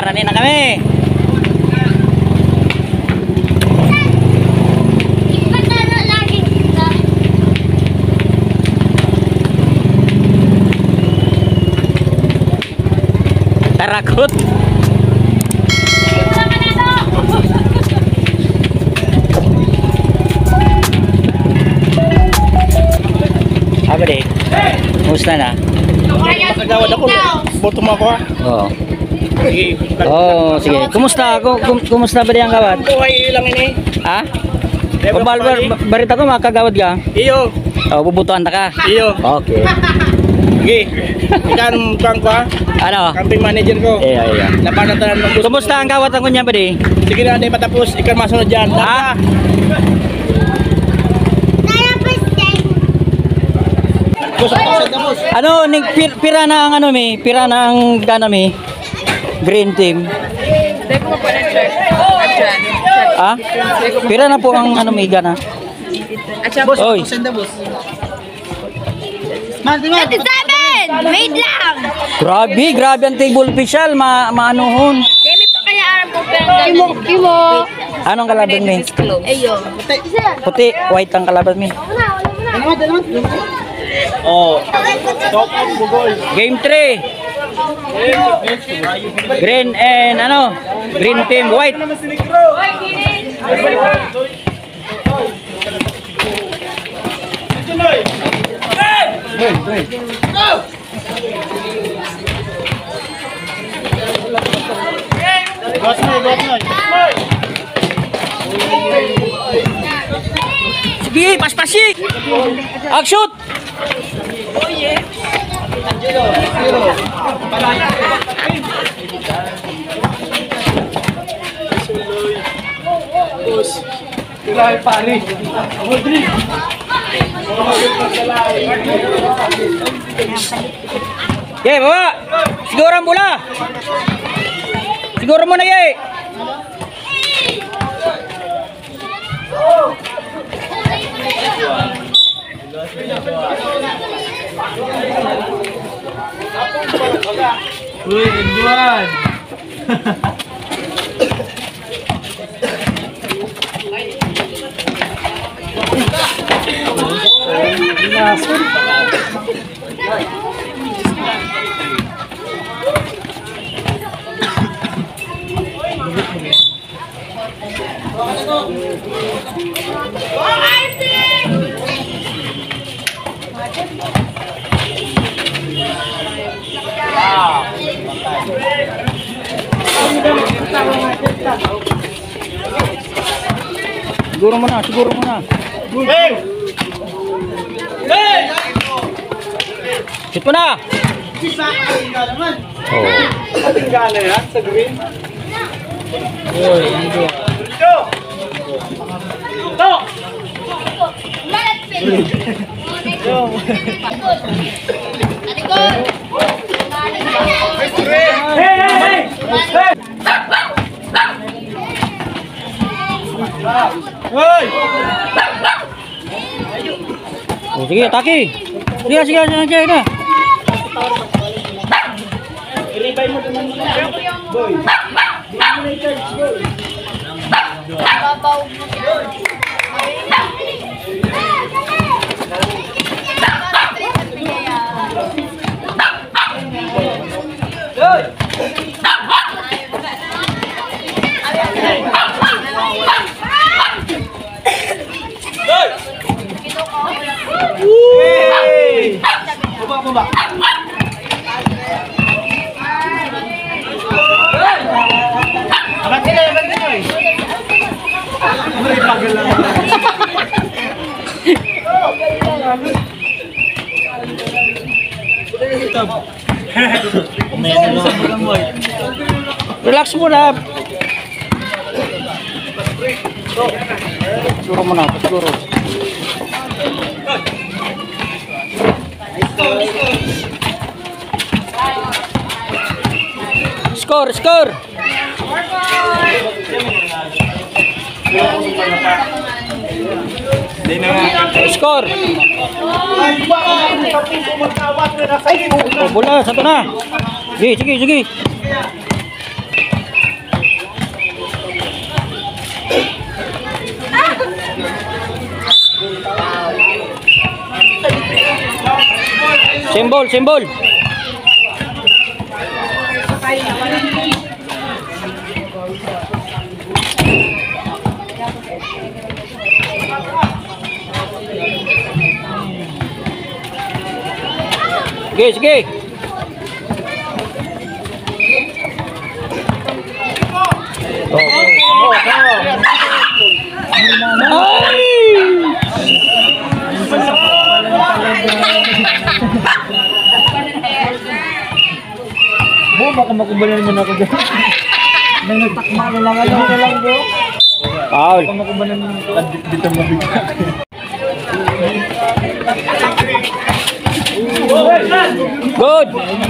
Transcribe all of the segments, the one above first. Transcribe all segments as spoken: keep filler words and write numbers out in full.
Nagparanin na kami. Tarakot. Apa deh? Musta na? Nagawad ako. Boto mo ako ha. Oo. Sige. Oh, sige. Kumusta? Kum kum kumusta ba diyang gawad? Buhay lang ini. Ha? Kumbal bar barita ko makagawad ka? Iyo. Oh, bubutuan ta ka. Iyo. Okay. Sige. Ikan kang ko ha. Ano? Camping manager ko. Iya, iya. Napanatan ng gusto. Kumusta ang gawad ang kunya ba di? Sige na, di patapos. Ikan masunod dyan. Ha? Ano, ning pir, pira na ang ano mi, pira na ang gana mi. Green team. Ah? Pira na po ang ano mi gana. Oy. twenty-seven! Wait lang! Grabe, grabe ang table official, ma maanuhon. Demi pa kaya aram ko pero Kimo, Kimo! Anong kalaban mi? Ayo. Puti, white ang kalaban mi. Oh. Top up bugol. Game three. Green and ano? Green team, white. Sige, pas-pasi. Action. Oh yeah. Tulay pari. Rodri. Ye, baba. Siguro ang bola. Siguro mo na ye. Uy, Edwan. Siguro mo na, siguro mo na. Hey! Hey! Shoot mo na. Oh. Tingala yan sa green. Oy, ano? Go! Go! Hey, hey, hey! Hey! Hoy! Oh, sige, atake. Sige, sige, sige, sige na. I-revive mo naman mo na. Boy. Babaw. Hey! Baba, baba. Abat sila, abat sila. Ay, pagal lang. Relax muna. Siguro mo na, siguro. Score, score. Score. Oh, bola, satu na. Sige, sige, sige. Symbol, symbol. Sige, sige. Oh. Ay! Bo, baka makubalan naman ako dyan. Nang nagtakma na lang, alam na lang bro. Paul. Baka makubalan naman ako. Dito mabigyan. Good.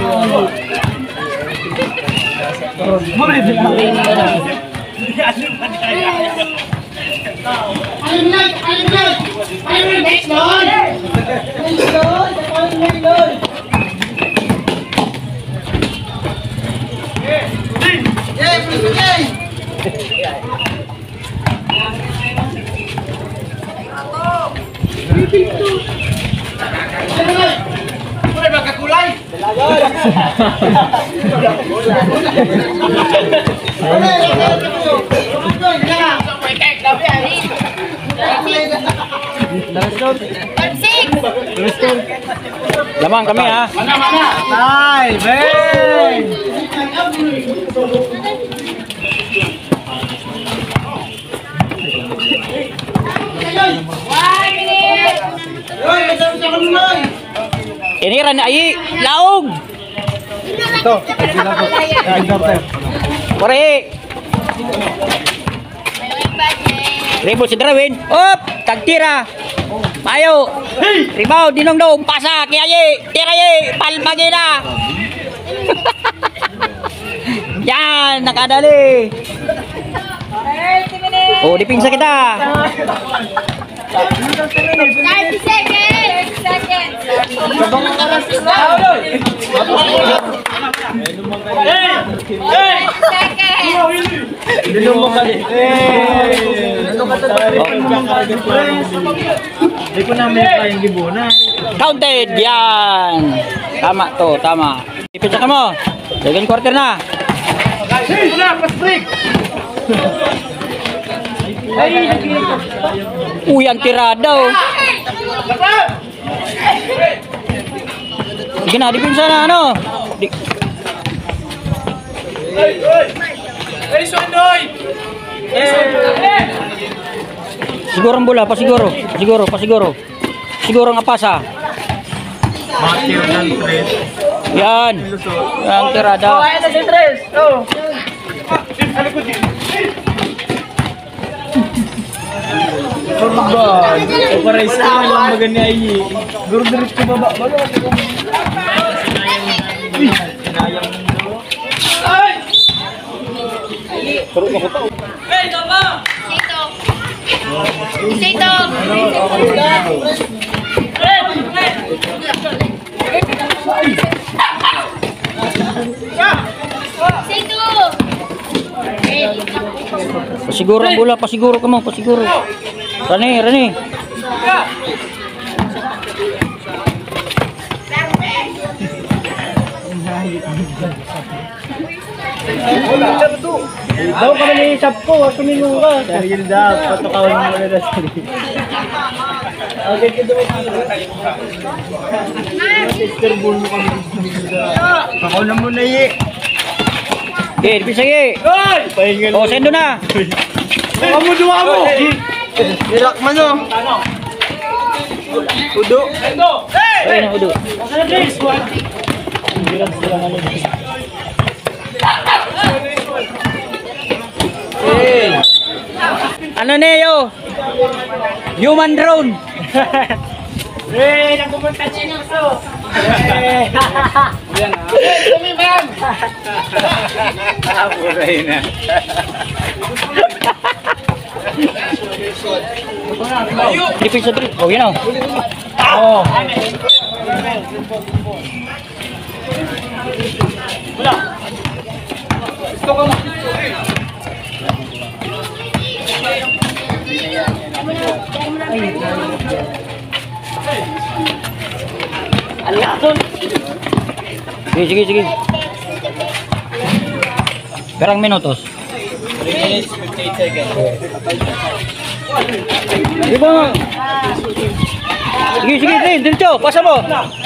Lamang kami ha. Ay, bang! Ini ran ai laog. Ito, Pare. Rebo si Drawin. Op, tagtira. Mayo. Rebound dinong dong pasa kiyaye. Tira ye, palpagina. Yan, nakadali. Oh, dipinsa kita. thirty seconds! thirty seconds! Hey! Hey! Seconds! Dito mo ka din. Hindi ko namin kayang gibunan. Counted. Yan. Tama to, tama. Ipinsa ka mo. Second quarter na. Hey! Wala! Pas-break! Ay! Uy, ang tirada oh. Sige na, dipinsa na ano. Di siguro ang bola, pasiguro. Pasiguro, pasiguro. Siguro ang apasa. Matthew ng tres. Yan. Ang tirada. Ayan na si tres. Oh. Sa likod din. Ba, para isa lang magani ay. Guru diretso ko baba. Balo ako. Sinayang mundo. Ay! Turo ko to. Hey, tama. Sito! Sito! Sito! Pasiguro ang bola, pasiguro ka mo, pasiguro. Rani, Rani. Daw ka na isap ko, tumingin ka. Sarili daw, patukawan mo na na sarili. Okay, kito mo sister bull mo kami. Ako na muna eh. Okay, dipinsa ye. Hoy! Pahingan Oh, sendo na. Kamu dua mo! Nilak man o. Udo. Sendo! Ay, na udo. Masana please! Hey. Ano niyo? Human drone. Eh, nagpupunta si Nuso! Eh! Kami ma'am! Puray na. Dipinsa dito. Oh, yan oh. Oh. Wala! Gusto ko mo! Sige, sige, sige. Perang minutos. three minutes, fifty-eight seconds. Sige ba? Sige, sige, Tin. Diretso, pasa mo.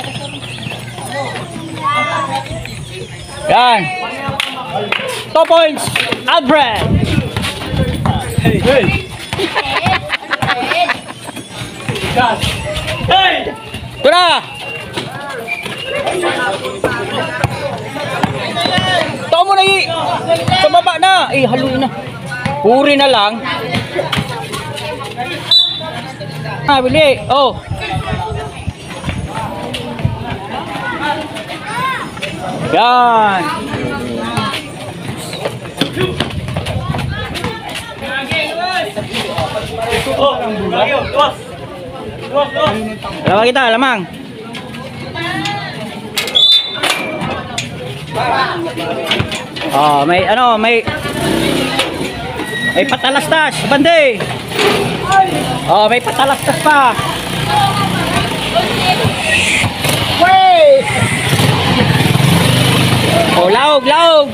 Yan. Two points. Alfred. Hey, hey! Hey! Ito na. Ito mo na i. Sa baba na. Eh, haluin na. Puri na lang. Ah, bili. Oh. Yan. Oh, lagi, tuas. Tuas, tuas. Lamang kita, lamang. Oh, may ano, may may patalastas, bande. Oh, may patalastas pa. Wey! Oh, laog, laog.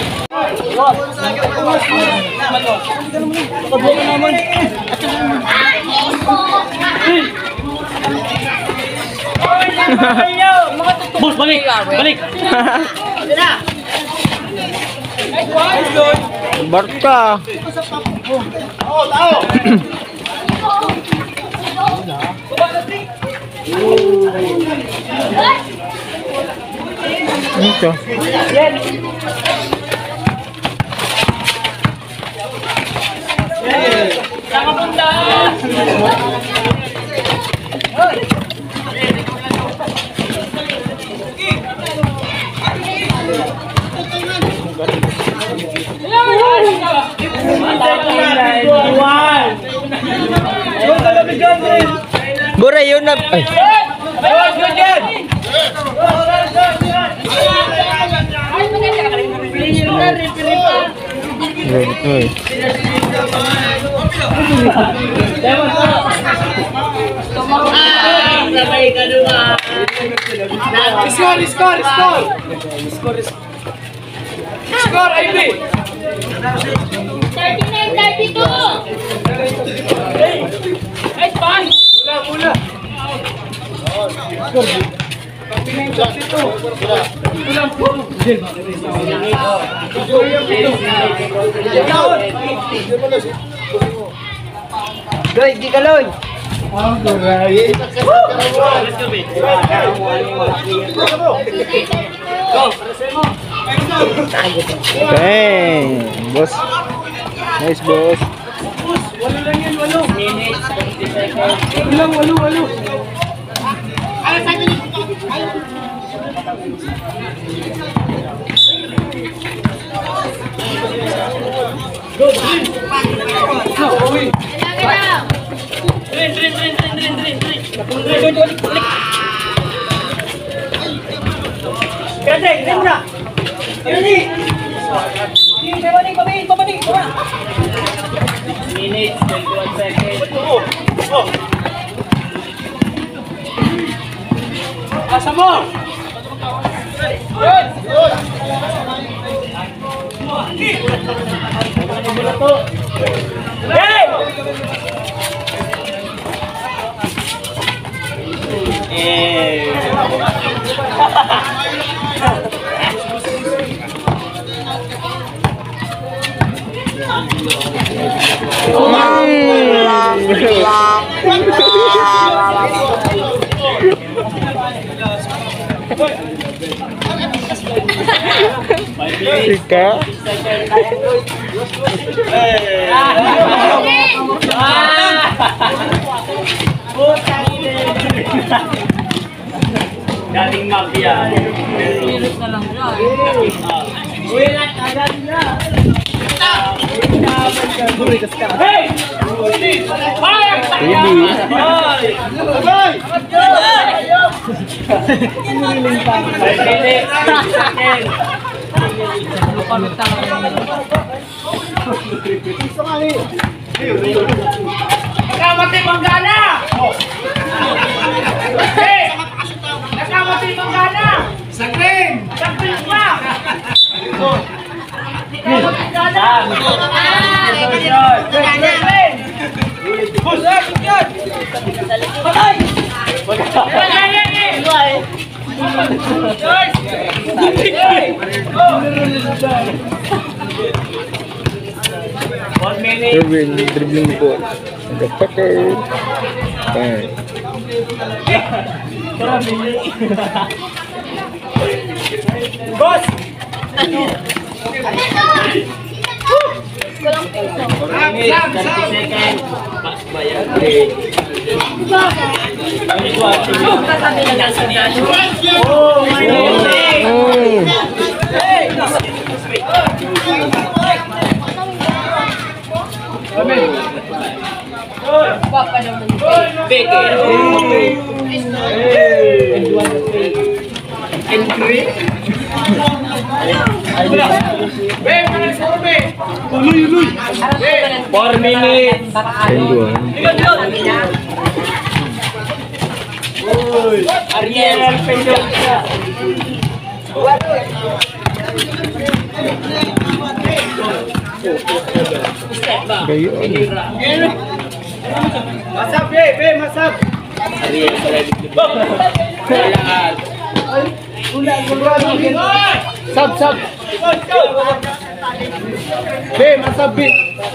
Bos, balik, balik. Barka. Oh, tao. Ito. Bure yun na. Ay. Score, score, score. Score, score, I B. thirty-nine, thirty-two. Ay, pan. Mula, mula. Loy, di ka loy. Okay, boss. Nice, boss. Walo lang yan, walo. Minutes, twenty seconds. Walo lang, walo, walo. Go, green. Green, green, green, green, green, green, green. Green, green, green. Kaya, green na. Green. Pabalik, pabalik, pabalik. Minutes, twenty-one seconds. Oh, oh. Asa mo? Good, good. Hey! Eh. Ika. Galing mafia. Minutes na lang siya. Uy, agad na. Hey! Fire! Nakamati Manggana! Hey! Nakamati Dribbling, dribbling po. The fucker. Bang. Boss! Four minutes. Ariel Pendosa. Kayo ano? Masap, be, be, masap. Ariel Sab, sab. Be, masab, be.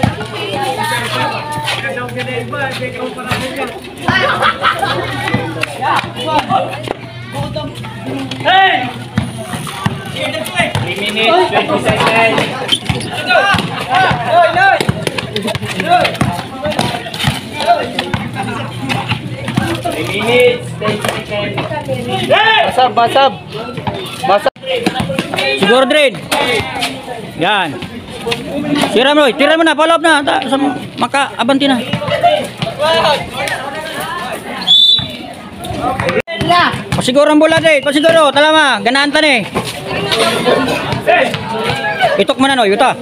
Hey! three minutes, twenty seconds. three minutes, ten seconds. Basab, basab. Basab. Siguro Dred. Yan. Tira mo, tira mo na, follow up na. Ta, sa maka-abanti na. Pasiguro ang bola, Dred. Pasiguro, talama. Ganaan ta ni. Itok mo na, no. Yuta.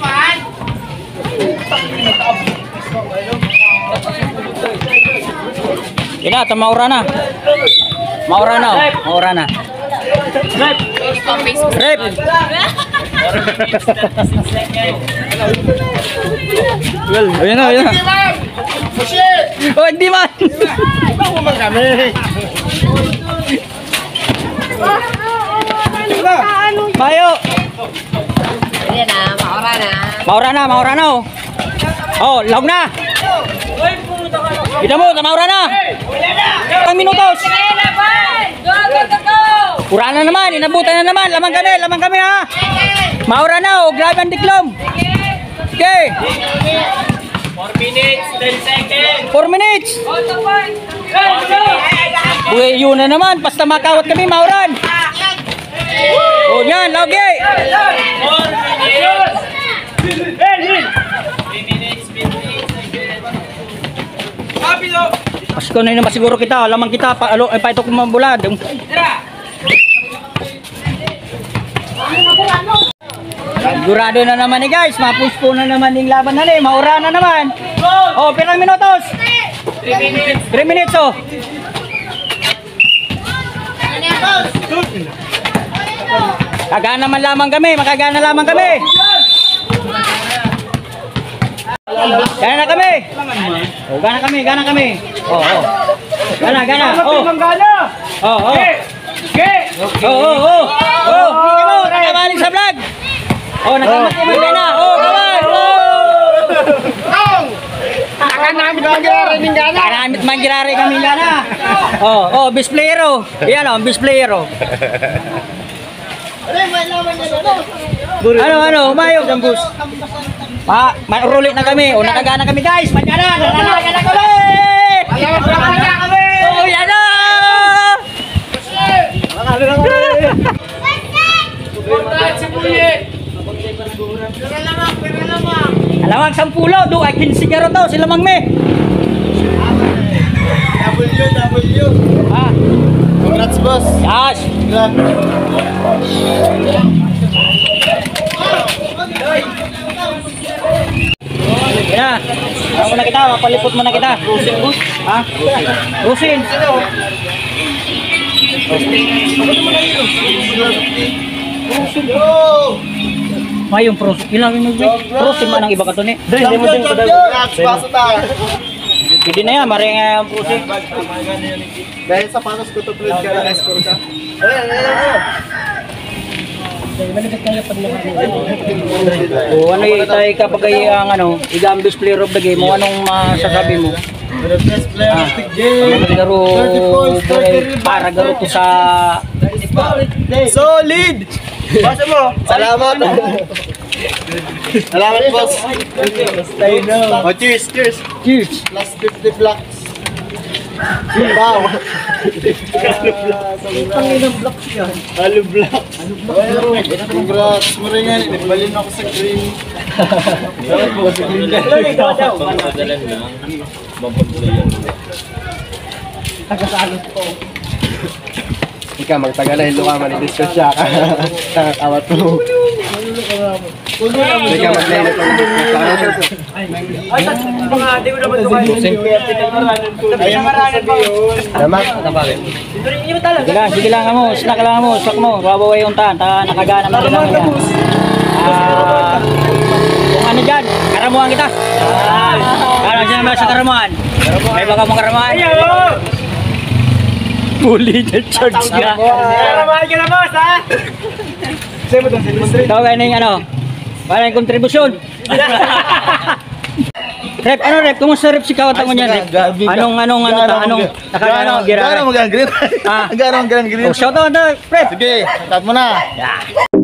Ina, ta maura na. Maura na, oh. Maura na. Rep. Well, ayun na, ayun na. Oh, hindi man. Bago man kami. Mayo. Ayan na, maura na. Maura na, maura na, oh. Oh, laog na. Kita mo, maura na. Ilang minutos. Go, go, go, go! Pura na naman, inabutan na naman. Lamang kami, lamang kami ha. Maura na, oh. Grabe ang diklom. Okay. four minutes, ten seconds. four minutes. Uy, yun na naman. Basta makawat kami, mauran. Oh, yan, lagi. four minutes. three minutes, fifteen seconds. Pasko na yun naman siguro kita. Lamang kita. Pa, alo, ay, paitok mo bulad. Sigurado na naman eh guys. Mapuspo na naman yung laban na eh. Maura na naman. Oh, pirang minutos. three minutes. three minutes oh. Kagana man lamang kami. Makagana lamang kami. Gana na kami. Oh, gana kami, gana kami. Oh, oh. Gana, gana. Oh. Oh, oh. Oh, oh, oh. Oh, hindi mo nakabalik sa vlog. Oh, nakamati mo gana. Oh, kawan. Oh. Nakanamit man girari ning gana. Nakamit man girari kami gana. Oh, oh, best player oh. Yan oh, best player oh. Ano, ano, umayog ang bus. Ma, maurulit na kami. O, nakagana kami guys. Magana, nakagana kami. Nakagana kami. Oh, yan na. Nakagana kami. Alamang sampulo. Do, ay kinsigaro to. Sila mang me. W, W. Ah, Congrats, boss. yes. Yan. Ano muna kita, mapalipot muna kita. Rusin, bus. Ha? Rusin. May yung pros. Ilang yung mag pros man ang iba ka to ni. Dahil, hindi mo din padal. Hindi na yan, maring nga yung pros eh. Dahil sa panos ko to please ka na score ka. O ano yung tayo kapag ay ang ano, i-gambis player of the game mo, anong masasabi mo? The best player of the game. Ano garo, para garo to sa... Solid! Basta mo. Salamat. Salamat, boss. Oh, cheers, cheers. Cheers! Plus fifty blocks. Wow. Pangilang blocks yan. Halo blocks. Congrats. Maringan. Balin ako sa green. Salamat po sa green. Pagpadalan lang. Mapagpadalan. Tagasalot po. Ika, magtagalay lo ka man. I-discuss siya ka. Takakawat mo. Ika, maglaylot mo. Ay, mga di mo naman ito kayo. Pinangaranan pa yun. Salamat. Sige lang, sige lang mo, snack lang mo, snack mo, babaway yung tan, ta nakagana mo lang yan. Ah, kung ano dyan, karamuhan kita. Ano siya naman sa karamuhan? May baka mong karamuhan? Fully the charge na. Karamahan ka na, boss, ha? Ito kayo na yung ano, parang kontribusyon. Rep, ano rep? Kumusta rep si Kawat mo niyan, rep? Anong, anong, ano, ta, anong, nakagana mo gira? Gano'n mo gan green? Ah. Gano'n mo gan green? Oh, shout out na, rep! Sige, start mo na.